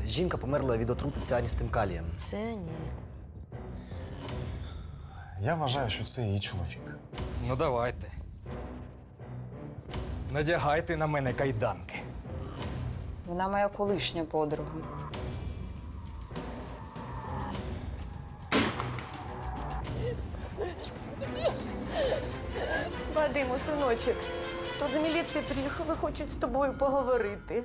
Жінка померла від отрути ціаністим калієм. Ціаніт. Я вважаю, що це її чоловік. Ну, давайте. Надягайте на мене кайданки. Вона моя колишня подруга. Вадиmu, синочок, тут з міліції приїхали, хочуть з тобою поговорити.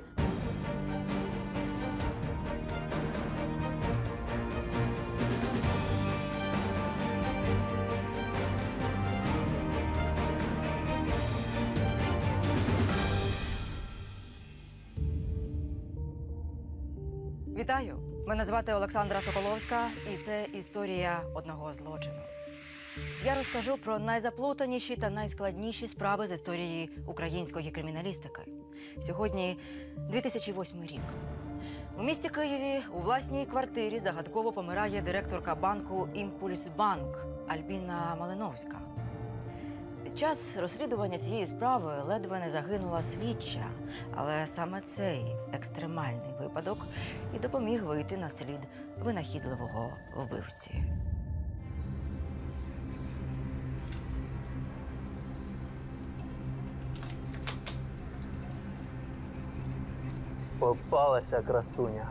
Вітаю! Мене звати Олександра Соколовська, і це історія одного злочину. Я розкажу про найзаплутаніші та найскладніші справи з історії української криміналістики. Сьогодні 2008 рік. У місті Києві у власній квартирі загадково помирає директорка банку «Імпульсбанк» Альбіна Малиновська. Під час розслідування цієї справи ледве не загинула слідча, але саме цей екстремальний випадок і допоміг вийти на слід винахідливого вбивці. Попалася красуня.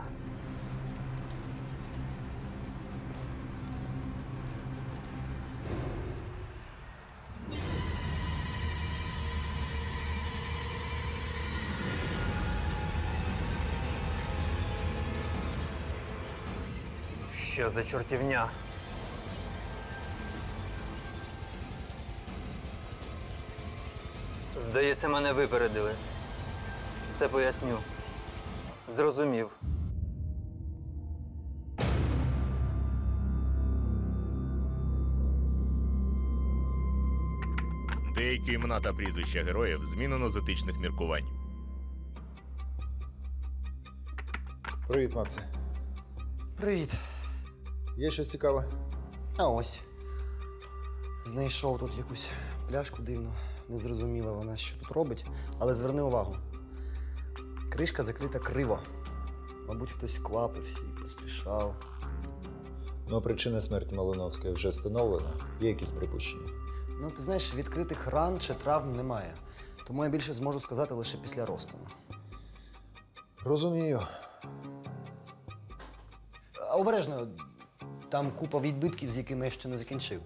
Що за чортівня? Здається, мене випередили. Все поясню. Зрозумів. Деякі імена та прізвища героїв змінено з етичних міркувань. Привіт, Максе. Привіт. Є щось цікаве? А ось. Знайшов тут якусь пляшку дивну. Не зрозуміла вона, що тут робить, але зверни увагу. Кришка закрита криво. Мабуть, хтось квапився і поспішав. Ну, причина смерті Малиновської вже встановлена. Є якісь припущення? Ну, ти знаєш, відкритих ран чи травм немає. Тому я більше зможу сказати лише після розтину. Розумію. А обережно, там купа відбитків, з якими я ще не закінчив.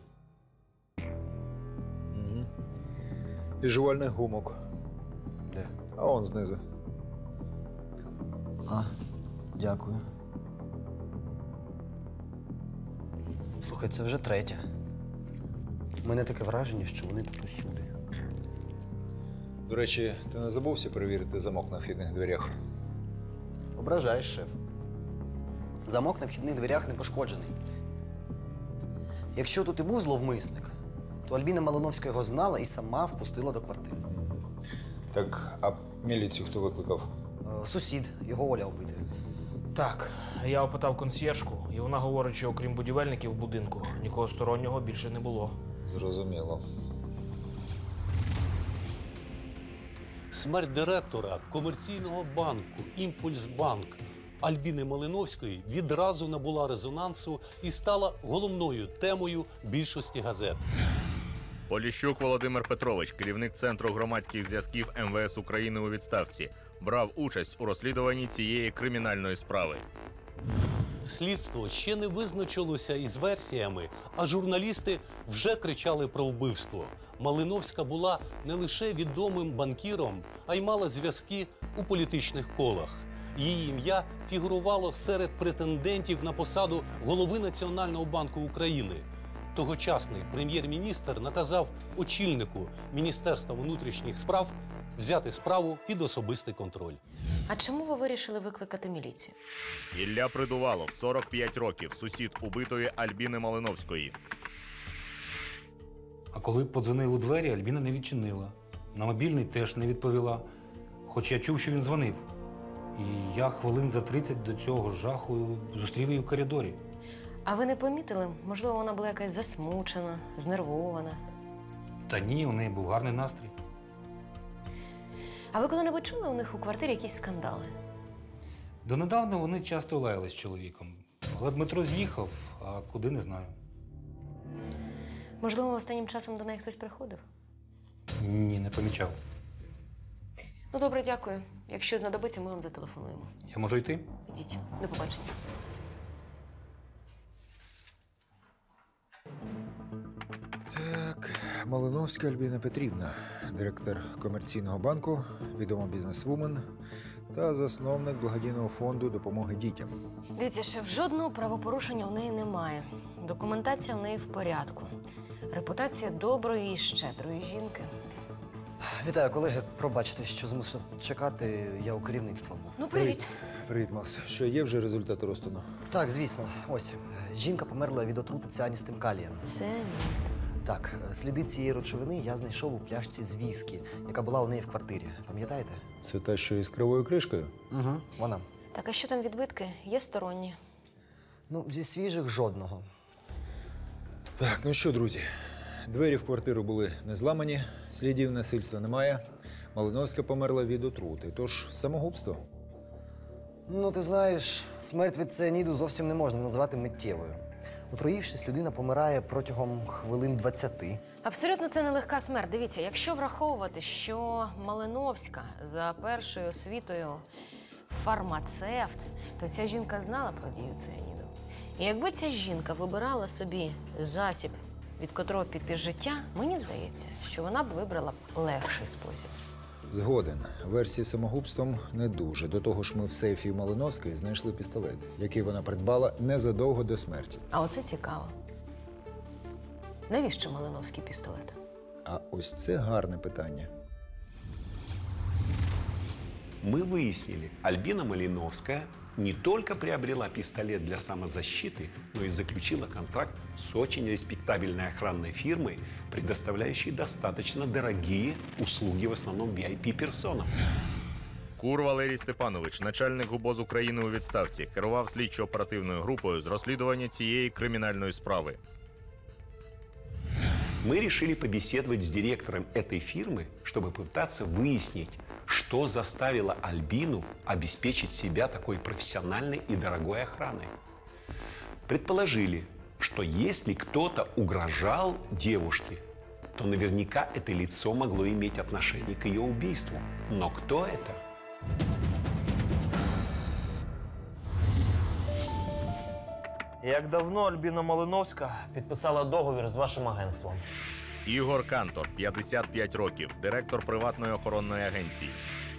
Угу. І жувальних гумок. Де? А он знизу. А, дякую. Слухай, це вже третя. У мене таке враження, що вони тут усюди. До речі, ти не забувся перевірити замок на вхідних дверях? Ображаєш, шеф. Замок на вхідних дверях не пошкоджений. Якщо тут і був зловмисник, то Альбіна Малиновська його знала і сама впустила до квартири. Так, а міліцію хто викликав? Сусід, його Оля опитує. Так, я опитав консьєржку, і вона говорить, що окрім будівельників в будинку, нікого стороннього більше не було. Зрозуміло. Смерть директора комерційного банку «Імпульсбанк» Альбіни Малиновської відразу набула резонансу і стала головною темою більшості газет. Поліщук Володимир Петрович, керівник Центру громадських зв'язків МВС України у відставці, брав участь у розслідуванні цієї кримінальної справи. Слідство ще не визначилося із версіями, а журналісти вже кричали про вбивство. Малиновська була не лише відомим банкіром, а й мала зв'язки у політичних колах. Її ім'я фігурувало серед претендентів на посаду голови Національного банку України. Тогочасний прем'єр-міністр наказав очільнику Міністерства внутрішніх справ взяти справу під особистий контроль. А чому ви вирішили викликати міліцію? Ілля Придувалов, 45 років, сусід убитої Альбіни Малиновської. А коли подзвонив у двері, Альбіна не відчинила. На мобільний теж не відповіла, хоч я чув, що він дзвонив. І я хвилин за 30 до цього жаху зустрів її в коридорі. А ви не помітили? Можливо, вона була якась засмучена, знервована. Та ні, у неї був гарний настрій. А ви коли-небудь чули у них у квартирі якісь скандали? Донедавна вони часто лаялись з чоловіком. Але Дмитро з'їхав, а куди не знаю. Можливо, останнім часом до неї хтось приходив? Ні, не помічав. Ну, добре, дякую. Якщо знадобиться, ми вам зателефонуємо. Я можу йти? Ідіть. До побачення. Так, Малиновська Альбіна Петрівна, директор комерційного банку, відома бізнесвумен та засновник благодійного фонду допомоги дітям. Дивіться, шеф, жодного правопорушення в неї немає. Документація в неї в порядку. Репутація доброї і щедрої жінки. Вітаю, колеги. Пробачте, що змусив чекати. Я у керівництва був. Ну, привіт. Привіт, Макс. Що є вже результати розтину? Так, звісно. Ось. Жінка померла від отрути ціаністим калієм. Ціаніт. Так, сліди цієї речовини я знайшов у пляшці з віскі, яка була у неї в квартирі. Пам'ятаєте? Це та, що із кривою кришкою? Угу, вона. Так, а що там відбитки? Є сторонні? Ну, зі свіжих жодного. Так, ну що, друзі, двері в квартиру були не зламані, слідів насильства немає. Малиновська померла від отрути, тож самогубство. Ну, ти знаєш, смерть від ціаніду зовсім не можна назвати миттєвою. Отруївшись, людина помирає протягом хвилин 20. Абсолютно це нелегка смерть. Дивіться, якщо враховувати, що Малиновська за першою освітою фармацевт, то ця жінка знала про дію ціаніду. І якби ця жінка вибирала собі засіб, від котрого піти з життя, мені здається, що вона б вибрала легший спосіб. Згоден. Версія з самогубством не дуже. До того ж, ми в сейфі Малиновської знайшли пістолет, який вона придбала незадовго до смерті. А оце цікаво. Навіщо Малиновський пістолет? А ось це гарне питання. Мы выяснили, Альбина Малиновская не только приобрела пистолет для самозащиты, но и заключила контракт с очень респектабельной охранной фирмой, предоставляющей достаточно дорогие услуги в основном VIP-персонам. Кур Валерій Степанович, начальник ГУБОЗ України у відставці, керував слідчо-оперативною групою з розслідування цієї кримінальної справи. Мы решили побеседовать с директором этой фирмы, чтобы попытаться выяснить, что заставило Альбину обеспечить себя такой профессиональной и дорогой охраной. Предположили, что если кто-то угрожал девушке, то наверняка это лицо могло иметь отношение к ее убийству. Но кто это? Як давно Альбіна Малиновська підписала договір з вашим агентством? Ігор Кантор, 55 років, директор приватної охоронної агенції.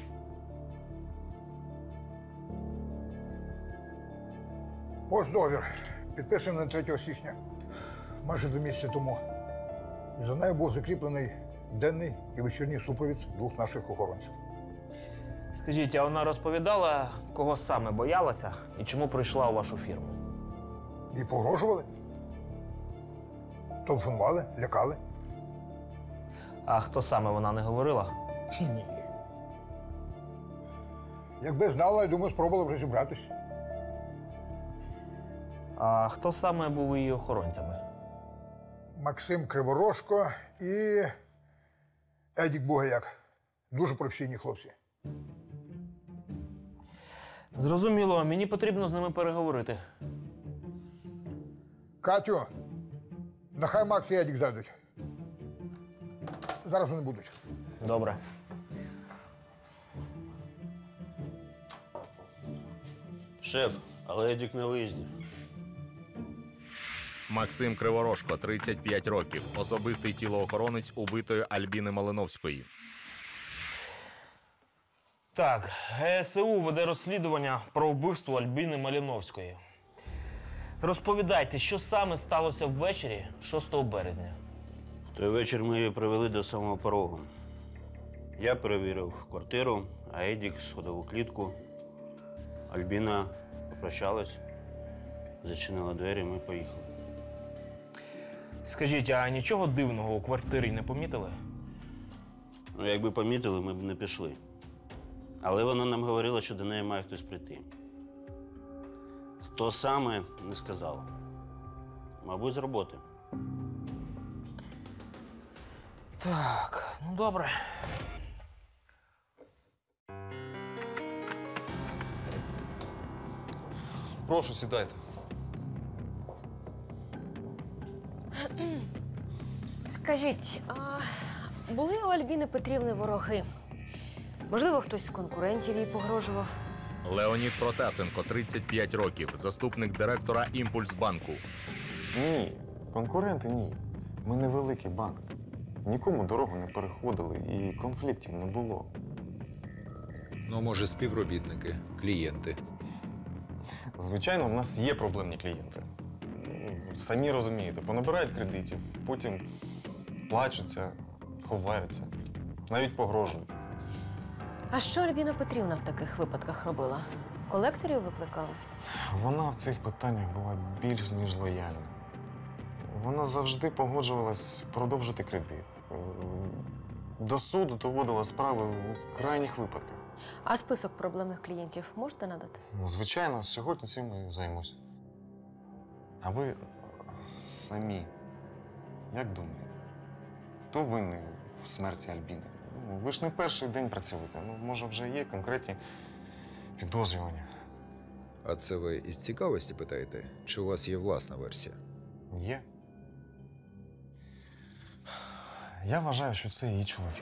Ось договір. Підписаний 3 січня, майже 2 місяці тому. І за нею був закріплений денний і вечірній супровід 2 наших охоронців. Скажіть, а вона розповідала, кого саме боялася і чому прийшла у вашу фірму? І погрожували. Телефонували, лякали. А хто саме вона не говорила? Ні. Якби знала, я думаю, спробувала б розібратись. А хто саме був її охоронцями? Максим Криворожко і Едік Бугаяк. Дуже професійні хлопці. Зрозуміло, мені потрібно з ними переговорити. Катю, нехай Макс і Едік зайдуть. Зараз вони будуть. Добре. Шеф, але Едік на виїзді. Максим Криворожко, 35 років, особистий тілоохоронець убитої Альбіни Малиновської. Так, ГСУ веде розслідування про вбивство Альбіни Малиновської. Розповідайте, що саме сталося ввечері 6 березня. В той вечір ми її привели до самого порогу. Я перевірив квартиру, а Едік – сходову клітку. Альбіна попрощалась, зачинила двері, ми поїхали. Скажіть, а нічого дивного у квартирі не помітили? Ну, якби помітили, ми б не пішли. Але вона нам говорила, що до неї має хтось прийти. Хто саме, не сказала. Мабуть, з роботи. Так, ну добре. Прошу, сідайте. Скажіть, а були у Альбіни Петрівни вороги? Можливо, хтось з конкурентів їй погрожував? Леонід Протасенко, 35 років, заступник директора «Імпульсбанку». Ні, конкуренти ні. Ми невеликий банк. Нікому дорогу не переходили і конфліктів не було. Ну, може, співробітники, клієнти. Звичайно, в нас є проблемні клієнти. Ну, самі розумієте, понабирають кредитів, потім плачуться, ховаються, навіть погрожують. А що Альбіна Петрівна в таких випадках робила? Колекторів викликала? Вона в цих питаннях була більш ніж лояльна. Вона завжди погоджувалась продовжити кредит. До суду доводила справи у крайніх випадках. А список проблемних клієнтів можете надати? Ну, звичайно, сьогодні цим і займусь. А ви самі, як думаєте, хто винний в смерті Альбіни? Ну, ви ж не перший день працюєте. Ну, може, вже є конкретні підозрювання. А це ви із цікавості питаєте? Чи у вас є власна версія? Є. Я вважаю, що це її чоловік.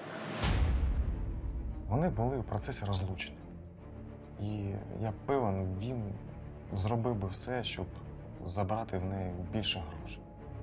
Вони були у процесі розлучення. І я певен, він зробив би все, щоб забрати в неї більше грошей.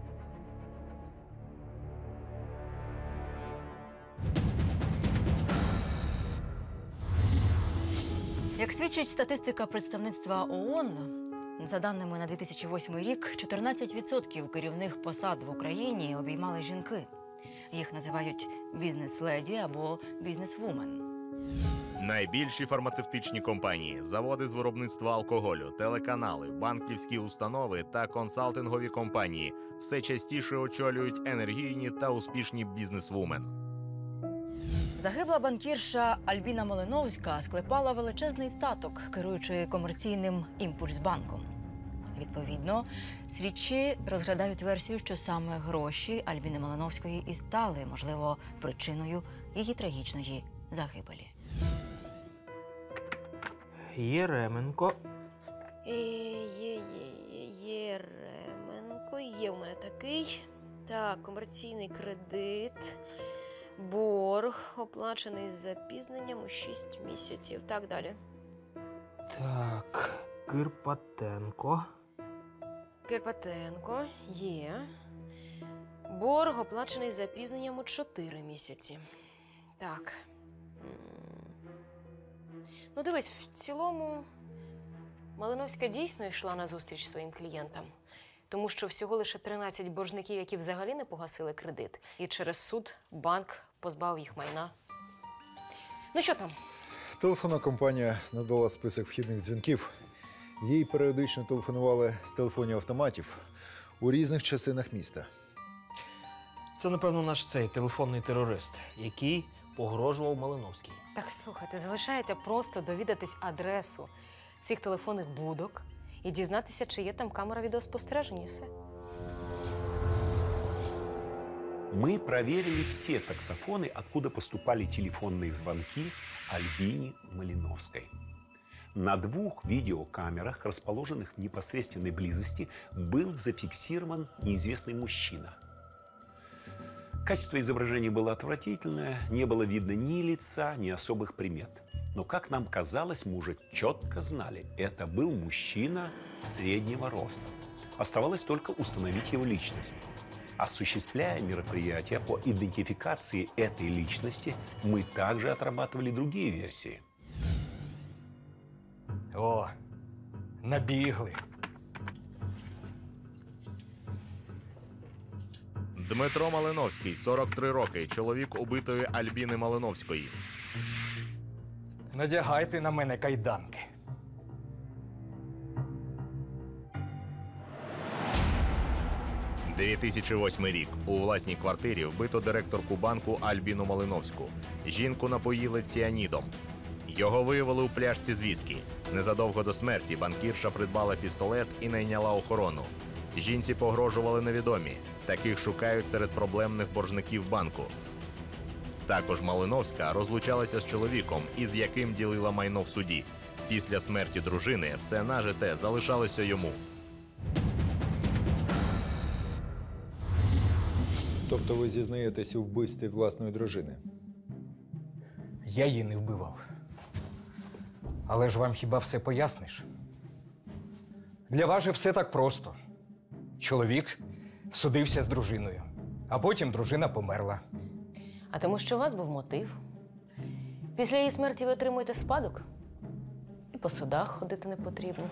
Як свідчить статистика представництва ООН, за даними на 2008 рік, 14% керівних посад в Україні обіймали жінки. Їх називають бізнес-леді або бізнес-вумен. Найбільші фармацевтичні компанії, заводи з виробництва алкоголю, телеканали, банківські установи та консалтингові компанії все частіше очолюють енергійні та успішні бізнес-вумен. Загибла банкірша Альбіна Малиновська склепала величезний статок, керуючи комерційним «Імпульсбанком». Відповідно, слідчі розглядають версію, що саме гроші Альбіни Малиновської і стали, можливо, причиною її трагічної загибелі. Єременко. Єременко. Є у мене такий. Так, комерційний кредит. Борг, оплачений з запізненням у 6 місяців. Так, далі. Так, Кирпатенко. Кирпатенко. Є. Борг, оплачений з запізненням у 4 місяці. Так. Ну, дивись, в цілому Малиновська дійсно йшла на зустріч своїм клієнтам. Тому що всього лише 13 боржників, які взагалі не погасили кредит. І через суд банк позбавив їх майна. Ну що там? Телефонна компанія надала список вхідних дзвінків. Їй періодично телефонували з телефонів автоматів у різних частинах міста. Це, напевно, наш цей телефонний терорист, який погрожував Малиновській. Так, слухайте, залишається просто довідатись адресу цих телефонних будок і дізнатися, чи є там камера відеоспостереження, і все. Мы проверили все таксофоны, откуда поступали телефонные звонки Альбине Малиновской. На 2 видеокамерах, расположенных в непосредственной близости, был зафиксирован неизвестный мужчина. Качество изображения было отвратительное, не было видно ни лица, ни особых примет. Но, как нам казалось, мы уже четко знали, это был мужчина среднего роста. Оставалось только установить его личность. Осуществляя мероприятия по идентификации этой личности, мы также отрабатывали другие версии. О, набігли. Дмитро Малиновський, 43 роки, чоловік убитої Альбіни Малиновської. Надягайте на мене кайданки. – 2008 рік. У власній квартирі вбито директорку банку Альбіну Малиновську. Жінку напоїли ціанідом. Його виявили у пляшці з віскі. Незадовго до смерті банкірша придбала пістолет і найняла охорону. Жінці погрожували невідомі. Таких шукають серед проблемних боржників банку. Також Малиновська розлучалася з чоловіком, із яким ділила майно в суді. Після смерті дружини все нажите залишалося йому. Тобто ви зізнаєтесь у вбивстві власної дружини? Я її не вбивав. Але ж вам хіба все поясниш? Для вас же все так просто. Чоловік судився з дружиною, а потім дружина померла. А тому що у вас був мотив. Після її смерті ви отримуєте спадок. І по судах ходити не потрібно.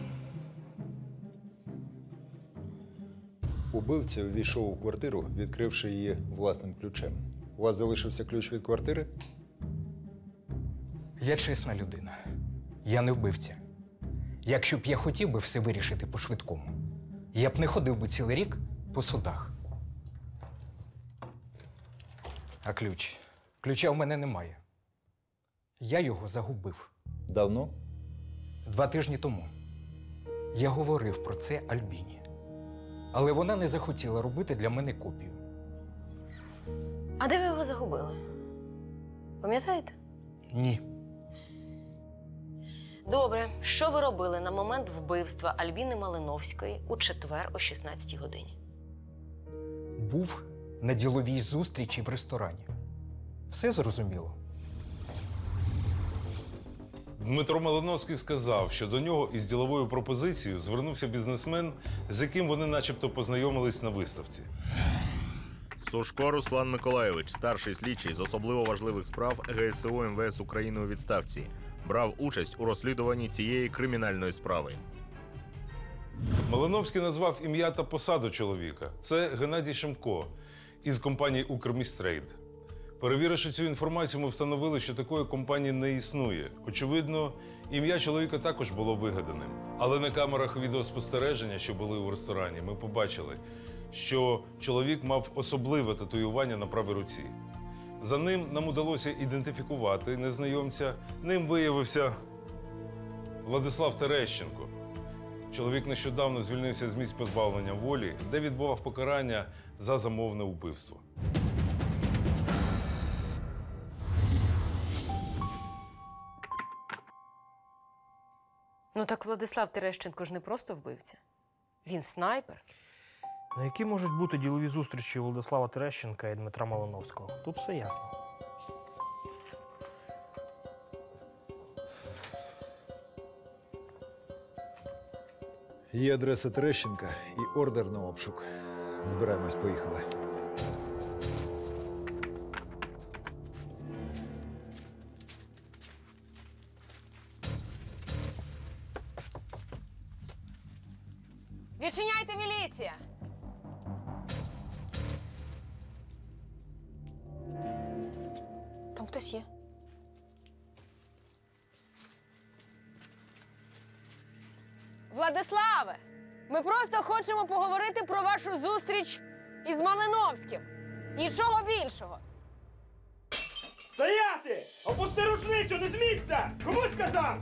Убивця увійшов у квартиру, відкривши її власним ключем. У вас залишився ключ від квартири? Я чесна людина. Я не вбивця. Якщо б я хотів би все вирішити по-швидкому, я б не ходив би цілий рік по судах. А ключ? Ключа в мене немає. Я його загубив. Давно? 2 тижні тому. Я говорив про це Альбіні. Але вона не захотіла робити для мене копію. А де ви його загубили? Пам'ятаєте? Ні. Добре. Що ви робили на момент вбивства Альбіни Малиновської у четвер о 16-й годині? Був на діловій зустрічі в ресторані. Все зрозуміло. Дмитро Малиновський сказав, що до нього із діловою пропозицією звернувся бізнесмен, з яким вони начебто познайомились на виставці. Сушко Руслан Миколайович, старший слідчий з особливо важливих справ ГСО МВС України у відставці, брав участь у розслідуванні цієї кримінальної справи. Малиновський назвав ім'я та посаду чоловіка. Це Геннадій Шемко із компанії «Укрміськтрейд». Перевіривши цю інформацію, ми встановили, що такої компанії не існує. Очевидно, ім'я чоловіка також було вигаданим. Але на камерах відеоспостереження, що були у ресторані, ми побачили, що чоловік мав особливе татуювання на правій руці. За ним нам удалося ідентифікувати незнайомця. Ним виявився Владислав Терещенко. Чоловік нещодавно звільнився з місць позбавлення волі, де відбував покарання за замовне вбивство. Ну так Владислав Терещенко ж не просто вбивця. Він снайпер. На які можуть бути ділові зустрічі Владислава Терещенка і Дмитра Малиновського? Тут все ясно. Є адреса Терещенка і ордер на обшук. Збираємось, поїхали. Відчиняйте, міліція! Там хтось є. Владиславе, ми просто хочемо поговорити про вашу зустріч із Малиновським. Нічого більшого. Стояти! Опусти рушницю, не з місця! Кому сказав?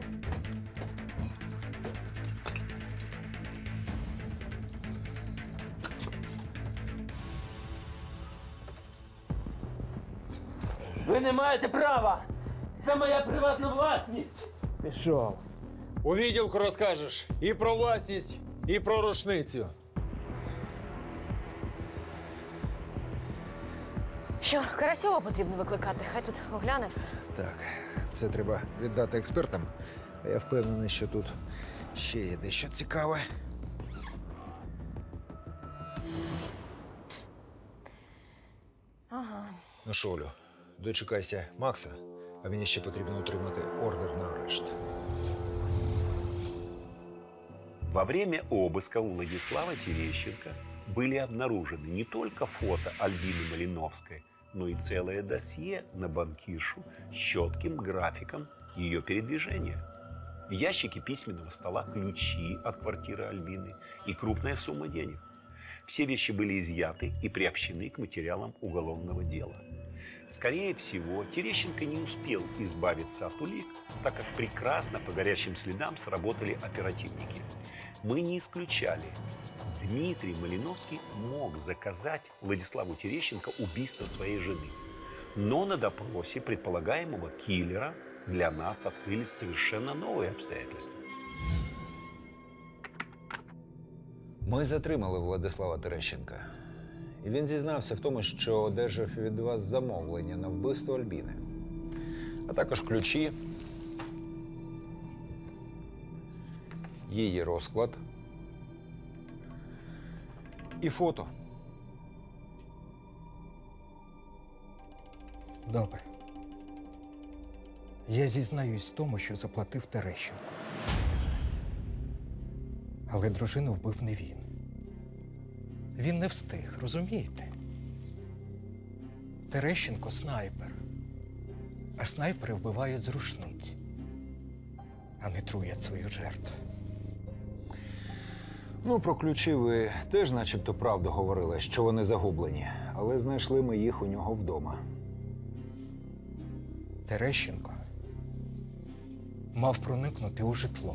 Ви не маєте права! Це моя приватна власність! Пішов. У відділку розкажеш і про власність, і про рушницю. Що, Карасьова потрібно викликати, хай тут огляне все. Так, це треба віддати експертам. А я впевнений, що тут ще є дещо цікаве. Ага. Ну що, Олю, дочекайся Макса, а мені ще потрібно отримати ордер на арешт. Во время обыска у Владислава Терещенко были обнаружены не только фото Альбины Малиновской, но и целое досье на банкиршу с четким графиком ее передвижения. В ящике письменного стола ключи от квартиры Альбины и крупная сумма денег. Все вещи были изъяты и приобщены к материалам уголовного дела. Скорее всего, Терещенко не успел избавиться от улик, так как прекрасно по горячим следам сработали оперативники. Мы не исключали. Дмитрий Малиновский мог заказать Владиславу Терещенко убийство своей жены. Но на допросе предполагаемого киллера для нас открылись совершенно новые обстоятельства. Ми затримали Владислава Терещенка. І він зізнався в тому, що одержав від вас замовлення на вбивство Альбіни. А також ключі, її розклад і фото. Добре. Я зізнаюсь в тому, що заплатив Терещенку. Але дружину вбив не він. Він не встиг, розумієте? Терещенко снайпер. А снайпери вбивають з рушниць, а не труять своїх жертв. Ну, про ключі ви теж начебто правду говорили, що вони загублені. Але знайшли ми їх у нього вдома. Терещенко мав проникнути у житло.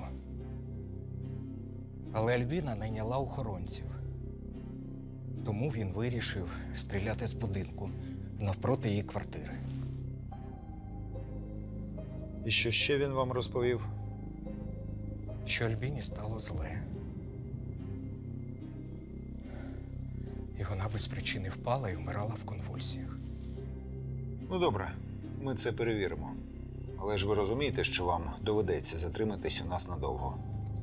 Але Альбіна найняла охоронців. Тому він вирішив стріляти з будинку навпроти її квартири. І що ще він вам розповів? Що Альбіні стало зле. І вона без причини впала і вмирала в конвульсіях. Ну, добре, ми це перевіримо. Але ж ви розумієте, що вам доведеться затриматись у нас надовго.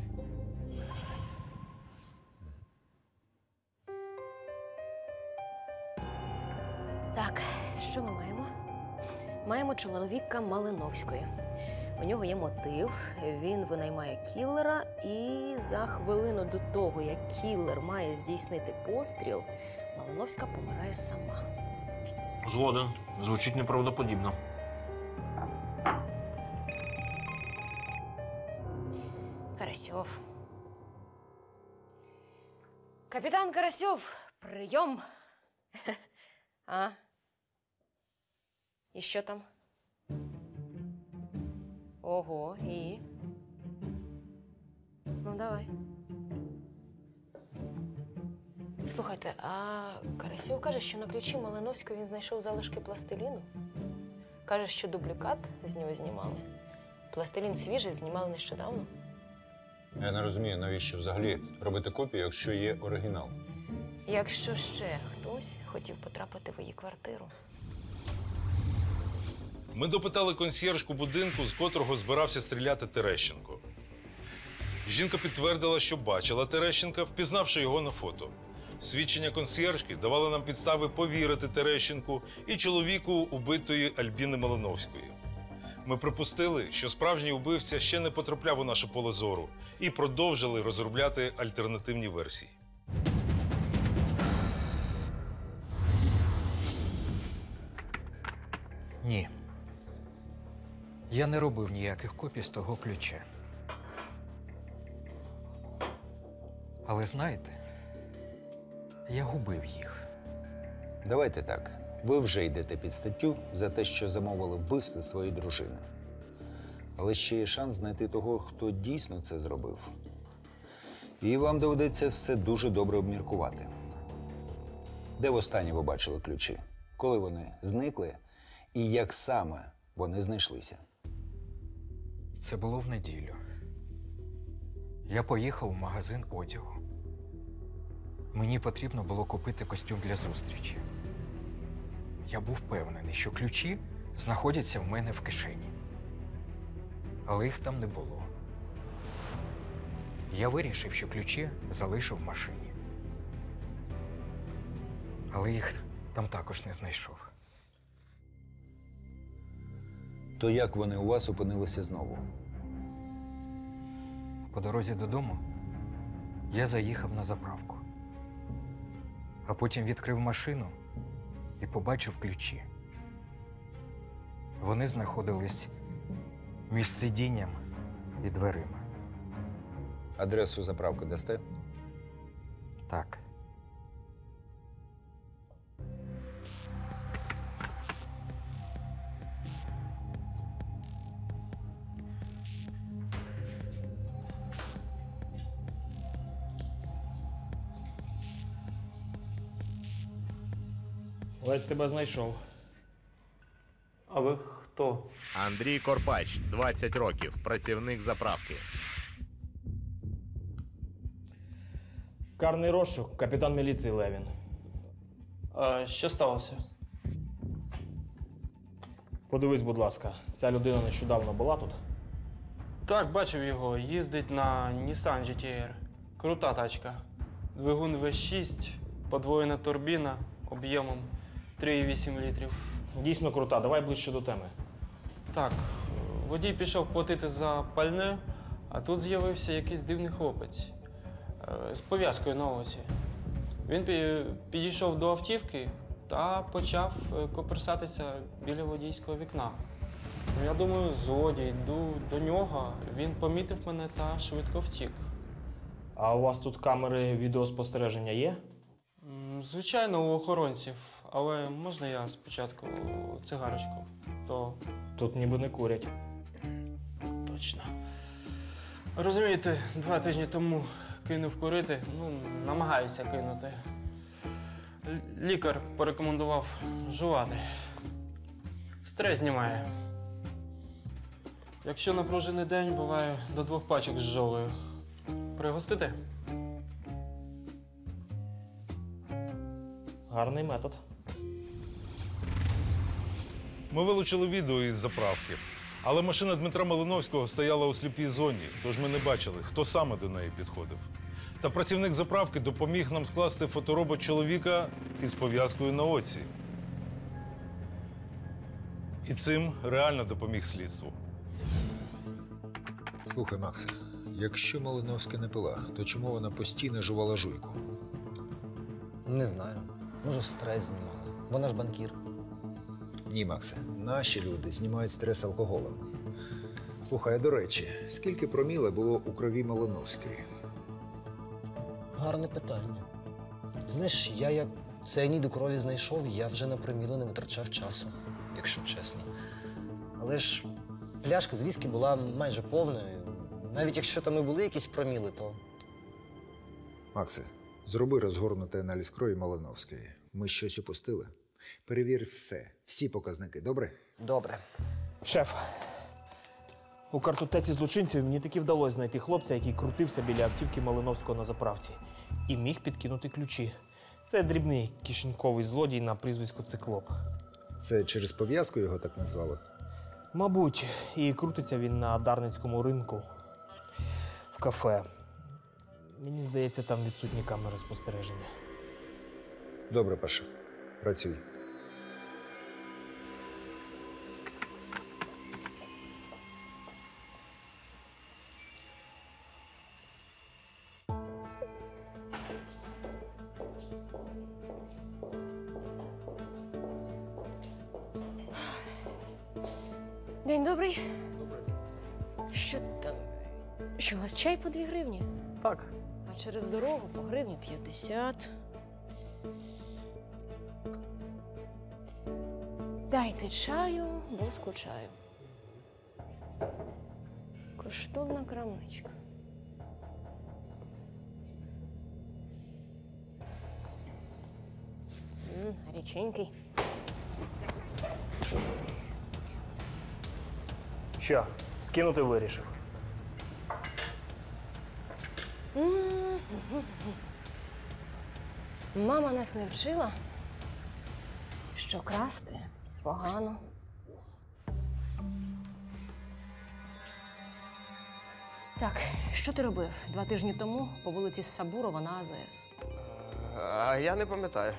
Так, що ми маємо? Маємо чоловіка Малиновської. У нього є мотив, він винаймає кіллера, і за хвилину до того, як кіллер має здійснити постріл, Малиновська помирає сама. Згоден. Звучить неправдоподібно. Карасьов. Капітан Карасьов, прийом. А? І що там? Ого, і? Ну, давай. Слухайте, а Карасьов каже, що на ключі Малиновського він знайшов залишки пластиліну. Каже, що дублікат з нього знімали. Пластилін свіжий, знімали нещодавно. Я не розумію, навіщо взагалі робити копію, якщо є оригінал. Якщо ще хтось хотів потрапити в її квартиру. Ми допитали консьєржку будинку, з котрого збирався стріляти Терещенко. Жінка підтвердила, що бачила Терещенка, впізнавши його на фото. Свідчення консьєржки давали нам підстави повірити Терещенку і чоловіку убитої Альбіни Малиновської. Ми припустили, що справжній убивця ще не потрапляв у наше поле зору і продовжили розробляти альтернативні версії. Ні. Я не робив ніяких копій з того ключа. Але знаєте, я губив їх. Давайте так. Ви вже йдете під статтю за те, що замовили вбивство своєї дружини. Але ще є шанс знайти того, хто дійсно це зробив. І вам доведеться все дуже добре обміркувати. Де востаннє ви бачили ключі? Коли вони зникли? І як саме вони знайшлися? Це було в неділю. Я поїхав у магазин одягу. Мені потрібно було купити костюм для зустрічі. Я був впевнений, що ключі знаходяться в мене в кишені. Але їх там не було. Я вирішив, що ключі залишив в машині. Але їх там також не знайшов. То як вони у вас опинилися знову? По дорозі додому я заїхав на заправку. А потім відкрив машину і побачив ключі. Вони знаходились між сидінням і дверима. Адресу заправки дасте? Так. Ледь тебе знайшов. А ви Хто? Андрій Корпач, 20 років, працівник заправки. Карний розшук, капітан міліції Левін. Що сталося? Подивись, будь ласка, ця людина нещодавно була тут? Так, бачив його. Їздить на Nissan GT-R. Крута тачка. Двигун V6, подвоєна турбіна об'ємом 3,8 літрів. Дійсно крута, давай ближче до теми. Так, водій пішов платити за пальне, а тут з'явився якийсь дивний хлопець з пов'язкою на оці. Він підійшов до автівки та почав коперсатися біля водійського вікна. Я думаю, злодій, йду до нього, він помітив мене та швидко втік. А у вас тут камери відеоспостереження є? Звичайно, у охоронців, але можна я спочатку цигарочку? То тут ніби не курять. Точно. Розумієте, 2 тижні тому кинув курити, намагаюся кинути. Лікар порекомендував жувати. Стрес знімає. Якщо напружений день, буває до 2 пачок з жолою. Пригостити? Гарний метод. Ми вилучили відео із заправки. Але машина Дмитра Малиновського стояла у сліпій зоні, тож ми не бачили, хто саме до неї підходив. Та працівник заправки допоміг нам скласти фоторобот чоловіка із пов'язкою на оці. І цим реально допоміг слідству. Слухай, Максе, якщо Малиновська не пила, то чому вона постійно жувала жуйку? Не знаю. Може, стрес знімала. Вона ж банкір. Ні, Максе, наші люди знімають стрес алкоголем. Слухай, а до речі, скільки проміле було у крові Малиновської? Гарне питання. Знаєш, я як цианід у крові знайшов, я вже на проміле не витрачав часу, якщо чесно. Але ж пляшка з віскі була майже повною. Навіть якщо там і були якісь проміли, то... Максе, зроби розгорнутий аналіз крові Малиновської. Ми щось упустили. Перевір все, всі показники, добре? Добре. Шеф, у картотеці злочинців мені таки вдалося знайти хлопця, який крутився біля автівки Малиновського на заправці. І міг підкинути ключі. Це дрібний кишеньковий злодій на прізвисько Циклоп. Це через пов'язку його так назвали? Мабуть, і крутиться він на Дарницькому ринку в кафе. Мені здається, там відсутні камери спостереження. Добре, Паша. Працюй. День добрий. Що там? Що, у вас чай по 2 гривні? Так. А через дорогу по гривні 50. Дайте чаю, бо скучаю. Коштовна крамничка. Гаряченький. Що, скинути вирішив? Мама нас не вчила, що красти погано. Так, що ти робив 2 тижні тому по вулиці Сабурова на АЗС? А я не пам'ятаю.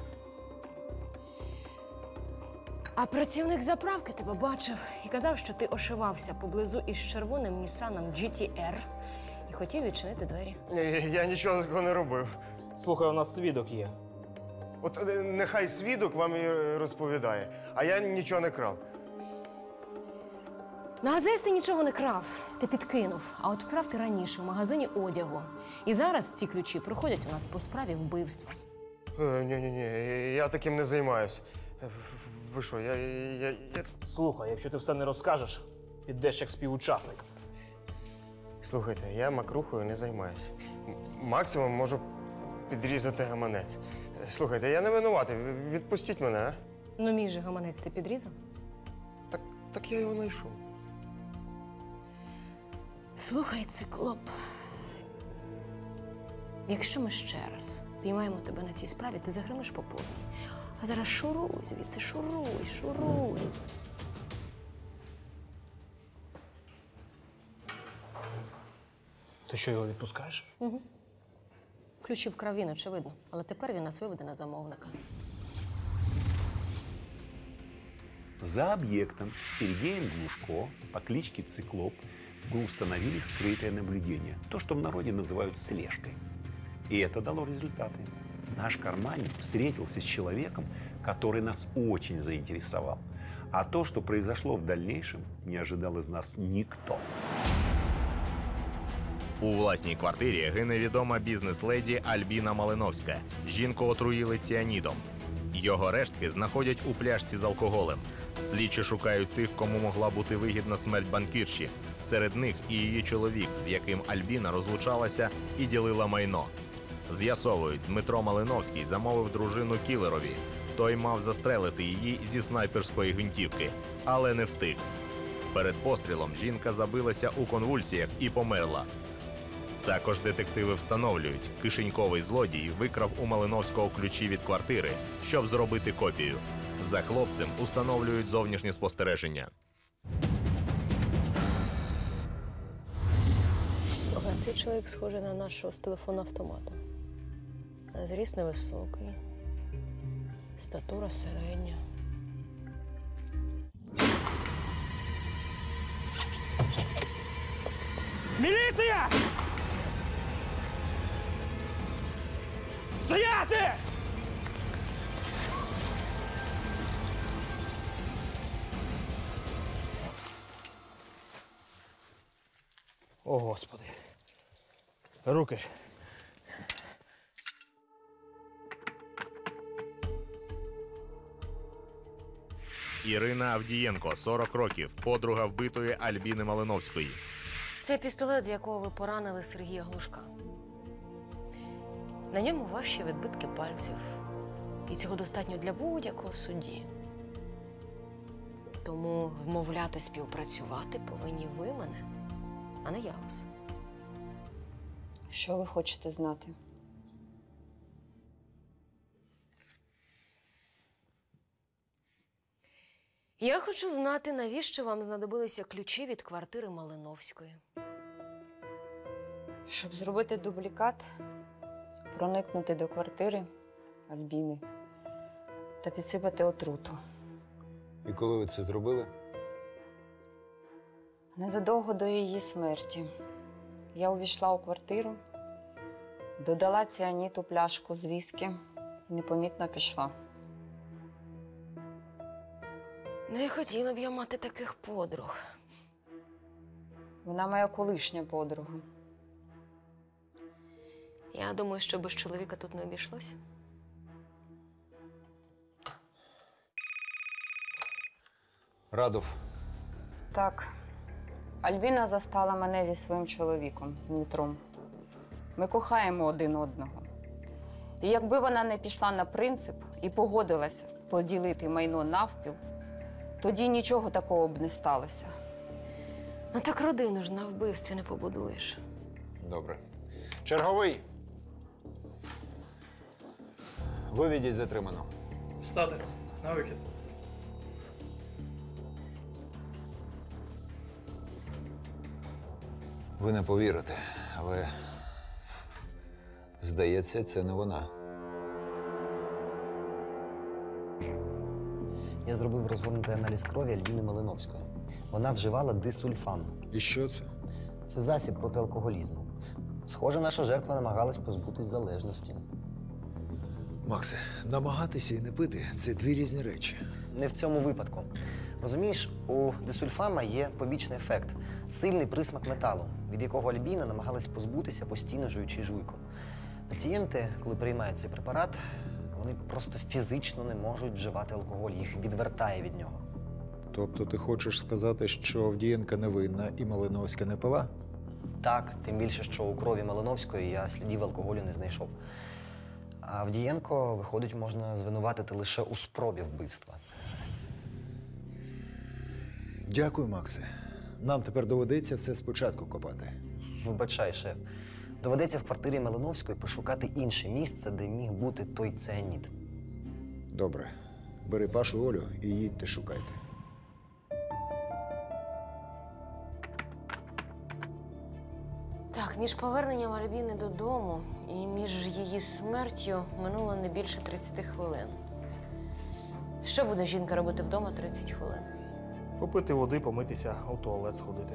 А працівник заправки тебе бачив і казав, що ти ошивався поблизу із червоним Нісаном GT-R і хотів відчинити двері. Я нічого такого не робив. Слухай, у нас свідок є. От нехай свідок вам і розповідає, а я нічого не крав. На АЗС ти нічого не крав, ти підкинув, а от вкрав ти раніше в магазині одягу. І зараз ці ключі проходять у нас по справі вбивства. Ні, я таким не займаюся. Ви що, я... Слухай, якщо ти все не розкажеш, підеш як співучасник. Слухайте, я макрухою не займаюся. Максимум можу підрізати гаманець. Слухайте, я не винуватий, відпустіть мене, а? Ну, мій же гаманець ти підрізав? Так я його знайшов. Слухай, циклоп. Якщо ми ще раз піймаємо тебе на цій справі, ти загримиш по повній. А зараз шуруй звідси, шуруй, шуруй. Ти що, його відпускаєш? Угу. Ключі вкрав він, очевидно. Але тепер він нас виведе на замовника. За объектом Сергеем Глушко по кличке Циклоп мы установили скрытое наблюдение, то, что в народе называют слежкой. И это дало результаты. Наш карманник встретился с человеком, который нас очень заинтересовал. А то, что произошло в дальнейшем, не ожидал из нас никто. У власній квартирі гине відома бізнес-леді Альбіна Малиновська. Жінку отруїли ціанідом. Його рештки знаходять у пляшці з алкоголем. Слідчі шукають тих, кому могла бути вигідна смерть банкірші. Серед них і її чоловік, з яким Альбіна розлучалася і ділила майно. З'ясовують, Дмитро Малиновський замовив дружину кілерові. Той мав застрелити її зі снайперської гвинтівки, але не встиг. Перед пострілом жінка забилася у конвульсіях і померла. Також детективи встановлюють, кишеньковий злодій викрав у Малиновського ключі від квартири, щоб зробити копію. За хлопцем установлюють зовнішнє спостереження. Слухай, цей чоловік схожий на нашого з телефону автомату. Зріст невисокий, статура середня. Міліція! Стояти! О, Господи. Руки. Ірина Авдієнко, 40 років, подруга вбитої Альбіни Малиновської. Це пістолет, з якого ви поранили Сергія Глушка. На ньому ваші відбитки пальців. І цього достатньо для будь-якого судді. Тому вмовляти співпрацювати повинні ви мене, а не я вас. Що ви хочете знати? Я хочу знати, навіщо вам знадобилися ключі від квартири Малиновської. Щоб зробити дублікат, проникнути до квартири Альбіни та підсипати отруту. І коли ви це зробили? Незадовго до її смерті я увійшла у квартиру, додала ціаніту пляшку з віскі і непомітно пішла. Не хотіла б я мати таких подруг. Вона моя колишня подруга. Я думаю, що без чоловіка тут не обійшлося. Радов. Так, Альбіна застала мене зі своїм чоловіком Дмитром. Ми кохаємо один одного. І якби вона не пішла на принцип і погодилася поділити майно навпіл, тоді нічого такого б не сталося. Ну так родину ж на вбивстві не побудуєш. Добре. Черговий. Виведіть затриману. Встати. На вихід. Ви не повірите, але здається, це не вона. Я зробив розгорнутий аналіз крові Альбіни Малиновської. Вона вживала дисульфам. І що це? Це засіб проти алкоголізму. Схоже, наша жертва намагалась позбутись залежності. Максе, намагатися і не пити – це дві різні речі. Не в цьому випадку. Розумієш, у дисульфама є побічний ефект – сильний присмак металу, від якого Альбіна намагалась позбутися, постійно жуючи жуйку. Пацієнти, коли приймають цей препарат, вони просто фізично не можуть вживати алкоголь, їх відвертає від нього. Тобто ти хочеш сказати, що Авдієнка невинна і Малиновська не пила? Так, тим більше, що у крові Малиновської я слідів алкоголю не знайшов. А Авдієнко, виходить, можна звинуватити лише у спробі вбивства. Дякую, Максе. Нам тепер доведеться все спочатку копати. Вибачай, шеф. Доведеться в квартирі Малиновської пошукати інше місце, де міг бути той цианіт. Добре. Бери Пашу, Олю і їдьте шукайте. Так, між поверненням Альбіни додому і між її смертю минуло не більше 30 хвилин. Що буде жінка робити вдома 30 хвилин? Попити води, помитися, у туалет сходити.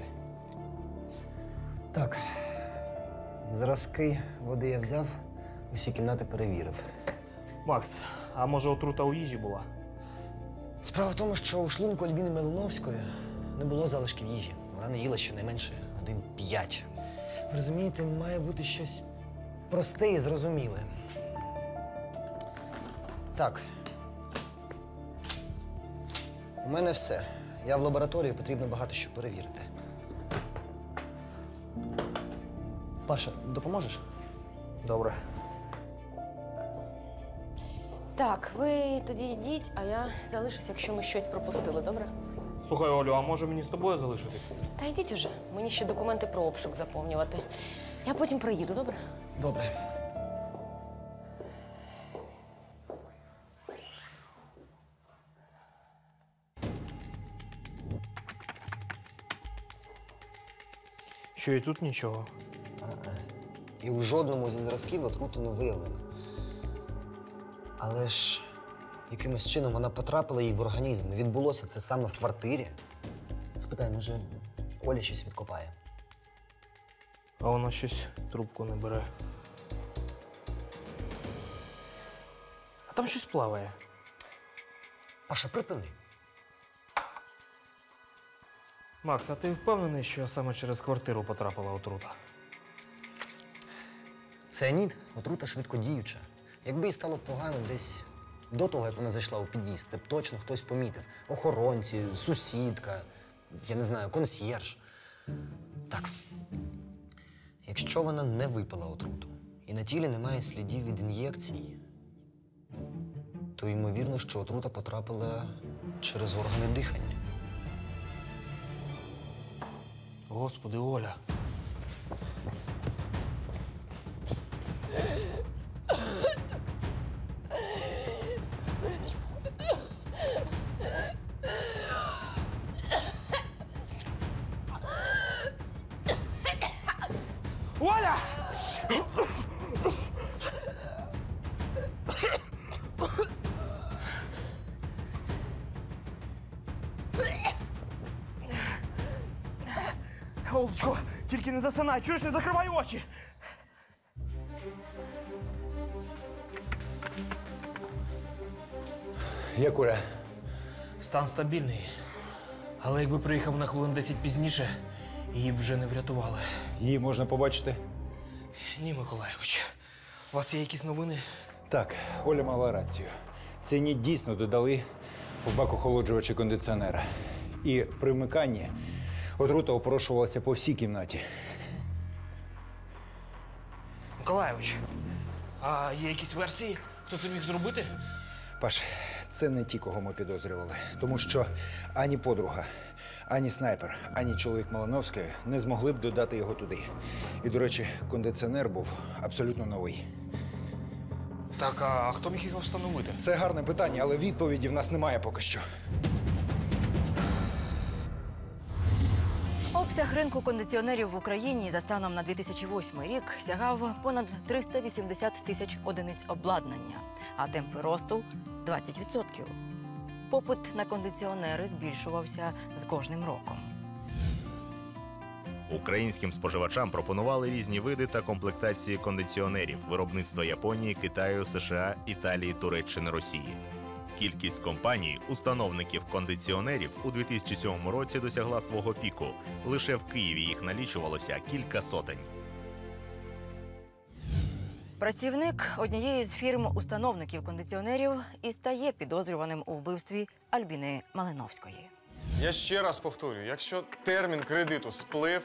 Так. Зразки води я взяв, усі кімнати перевірив. Макс, а може отрута у їжі була? Справа в тому, що у шлунку Альбіни Малиновської не було залишків їжі. Вона не їла щонайменше годин 5. Ви розумієте, має бути щось просте і зрозуміле. Так. У мене все. Я в лабораторії, потрібно багато що перевірити. Паша, допоможеш? Добре. Так, ви тоді йдіть, а я залишусь, якщо ми щось пропустили, добре? Слухай, Олю, а може мені з тобою залишитись? Та йдіть уже. Мені ще документи про обшук заповнювати. Я потім приїду, добре? Добре. Що і тут нічого. І у жодному зі зразків отрути не виявлено. Але ж якимось чином вона потрапила їй в організм. Відбулося це саме в квартирі. Спитай, може, Оля щось відкопає. А вона щось трубку не бере. А там щось плаває. Паша, припини. Макс, а ти впевнений, що саме через квартиру потрапила отрута? Цианід – отрута швидкодіюча. Якби їй стало погано десь до того, як вона зайшла у під'їзд, це б точно хтось помітив. Охоронці, сусідка, я не знаю, консьєрж. Так. Якщо вона не випила отруту і на тілі немає слідів від ін'єкцій, то ймовірно, що отрута потрапила через органи дихання. Господи, Оля. Оля! Олечко, тільки не засинай, чуєш, не закривай очі. Як Оля? Стан стабільний. Але якби приїхав на хвилин 10 пізніше, її б вже не врятували. Її можна побачити? Ні, Миколайович. У вас є якісь новини? Так, Оля мала рацію. Цианіт дійсно додали в бак охолоджувача кондиціонера. І при вмиканні отрута опорошувалася по всій кімнаті. Миколайович, а є якісь версії, хто це міг зробити? Паш, це не ті, кого ми підозрювали. Тому що ані подруга, ані снайпер, ані чоловік Малиновської не змогли б додати його туди. І, до речі, кондиціонер був абсолютно новий. Так, а хто міг його встановити? Це гарне питання, але відповіді в нас немає поки що. Обсяг ринку кондиціонерів в Україні за станом на 2008 рік сягав понад 380 тисяч одиниць обладнання, а темпи росту – 20%. Попит на кондиціонери збільшувався з кожним роком. Українським споживачам пропонували різні види та комплектації кондиціонерів виробництва Японії, Китаю, США, Італії, Туреччини, Росії. Кількість компаній, установників кондиціонерів у 2007 році досягла свого піку. Лише в Києві їх налічувалося кілька сотень. Працівник однієї з фірм-установників кондиціонерів і стає підозрюваним у вбивстві Альбіни Малиновської. Я ще раз повторюю, якщо термін кредиту сплив,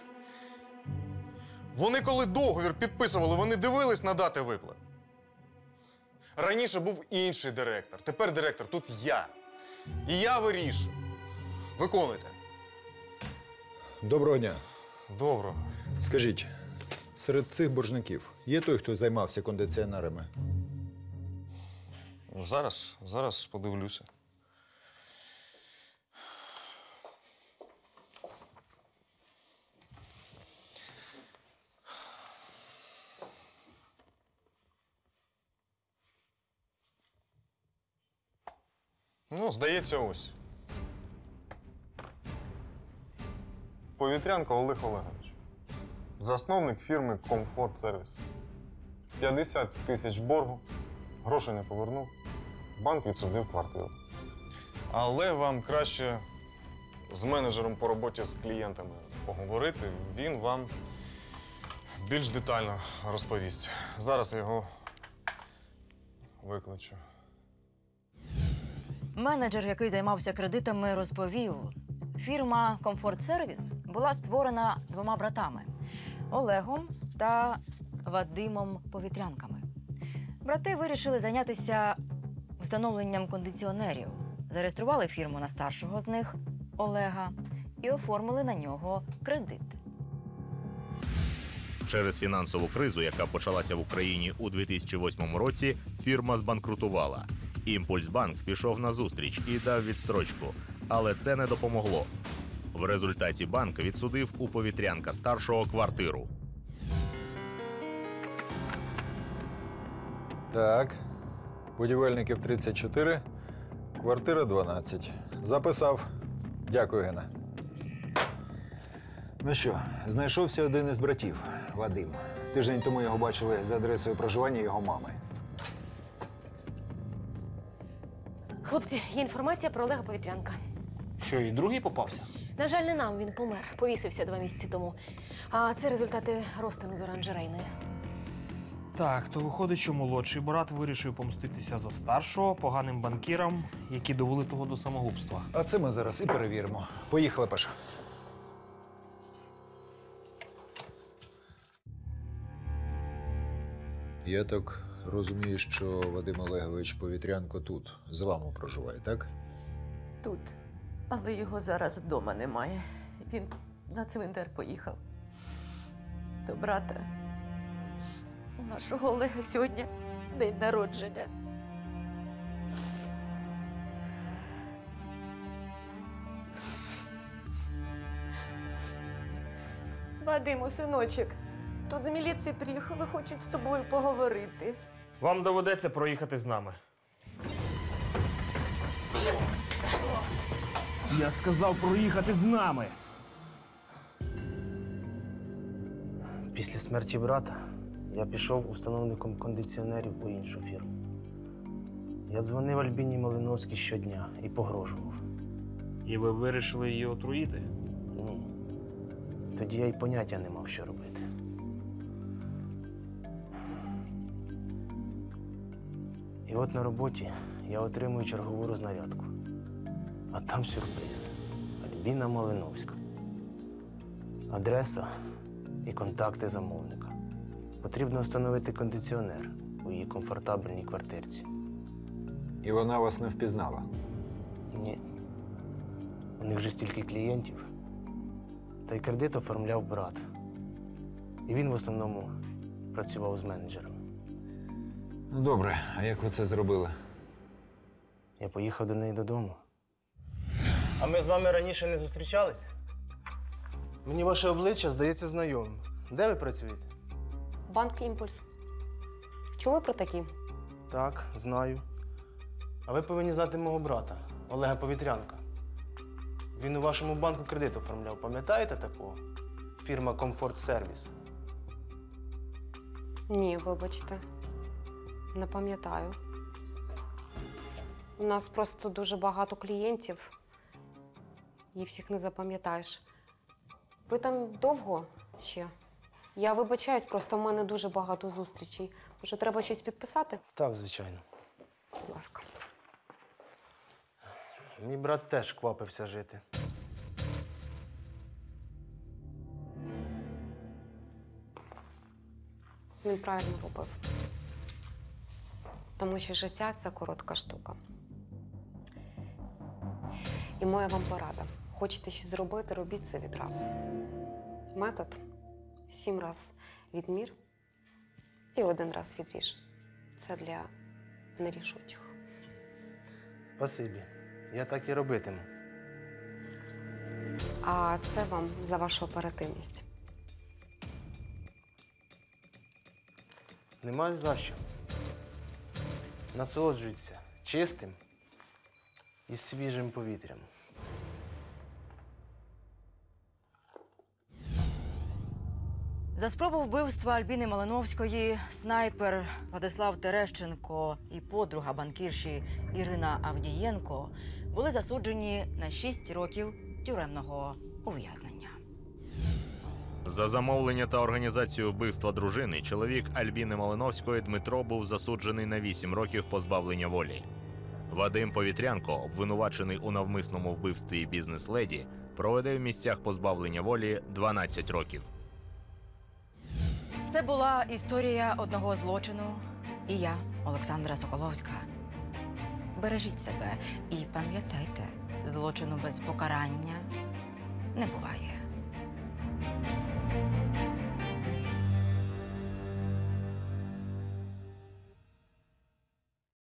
вони коли договір підписували, вони дивились на дати виплат. Раніше був інший директор, тепер директор тут я. І я вирішую. Виконуйте. Доброго дня. Доброго. Скажіть, серед цих боржників є той, хто займався кондиціонерами? Зараз подивлюся. Ну, здається, ось. Повітрянко Олег Олегович. Засновник фірми Комфорт Сервіс. 50 тисяч боргу, грошей не повернув, банк відсудив квартиру. Але вам краще з менеджером по роботі з клієнтами поговорити, він вам більш детально розповість. Зараз я його викличу. Менеджер, який займався кредитами, розповів, фірма «Комфорт Сервіс» була створена двома братами – Олегом та Вадимом Повітрянками. Брати вирішили зайнятися встановленням кондиціонерів. Зареєстрували фірму на старшого з них – Олега і оформили на нього кредит. Через фінансову кризу, яка почалася в Україні у 2008 році, фірма збанкрутувала. Імпульсбанк пішов на зустріч і дав відстрочку, але це не допомогло. В результаті банк відсудив у Повітрянка старшого квартиру. Так. Будівельників 34, квартира 12. Записав. Дякую, Гена. Ну що, знайшовся один із братів – Вадим. Тиждень тому його бачили за адресою проживання його мами. Хлопці, є інформація про Олега Повітрянка. Що, і другий попався? На жаль, не нам, він помер. Повісився 2 місяці тому. А це результати розтину з оранжерейної. Так, то виходить, що молодший брат вирішив помститися за старшого поганим банкірам, які довели того до самогубства. А це ми зараз і перевіримо. Поїхали, Паша. Я так розумію, що Вадим Олегович Повітрянко тут, з вами проживає, так? Тут. Але його зараз вдома немає. Він на цвинтар поїхав. До брата. У нашого Олега сьогодні день народження. Вадиму, синочок, тут з міліції приїхали, хочуть з тобою поговорити. Вам доведеться проїхати з нами. Я сказав проїхати з нами. Після смерті брата я пішов установником кондиціонерів у іншу фірму. Я дзвонив Альбіні Малиновській щодня і погрожував. І ви вирішили її отруїти? Ні. Тоді я й поняття не мав, що робити. І от на роботі я отримую чергову рознарядку. А там сюрприз. Альбіна Малиновська. Адреса і контакти замовника. Потрібно встановити кондиціонер у її комфортабельній квартирці. І вона вас не впізнала? Ні. У них же стільки клієнтів. Та й кредит оформляв брат. І він в основному працював з менеджером. Ну, добре. А як ви це зробили? Я поїхав до неї додому. А ми з вами раніше не зустрічались? Мені ваше обличчя здається знайомим. Де ви працюєте? Банк «Імпульс». Чули про такі? Так, знаю. А ви повинні знати мого брата, Олега Повітрянка. Він у вашому банку кредит оформляв. Пам'ятаєте такого? Фірма «Комфорт Сервіс». Ні, вибачте. Не пам'ятаю. У нас просто дуже багато клієнтів. І всіх не запам'ятаєш. Ви там довго ще? Я вибачаюсь, просто в мене дуже багато зустрічей. Може, треба щось підписати? Так, звичайно. Будь ласка. Мій брат теж квапився жити. Він правильно робив. Тому що життя – це коротка штука. І моя вам порада. Хочете щось зробити, робіть це відразу. Метод 7 раз відмір і 1 раз відріж. Це для нерішучих. Спасибі. Я так і робитиму. А це вам за вашу оперативність. Нема за що. Насолоджуються чистим і свіжим повітрям. За спробу вбивства Альбіни Малиновської снайпер Владислав Терещенко і подруга банкірші Ірина Авдієнко були засуджені на 6 років тюремного ув'язнення. За замовлення та організацію вбивства дружини чоловік Альбіни Малиновської Дмитро був засуджений на 8 років позбавлення волі. Вадим Повітрянко, обвинувачений у навмисному вбивстві бізнес-леді, проведе в місцях позбавлення волі 12 років. Це була історія одного злочину. І я, Олександра Соколовська. Бережіть себе і пам'ятайте, злочину без покарання не буває.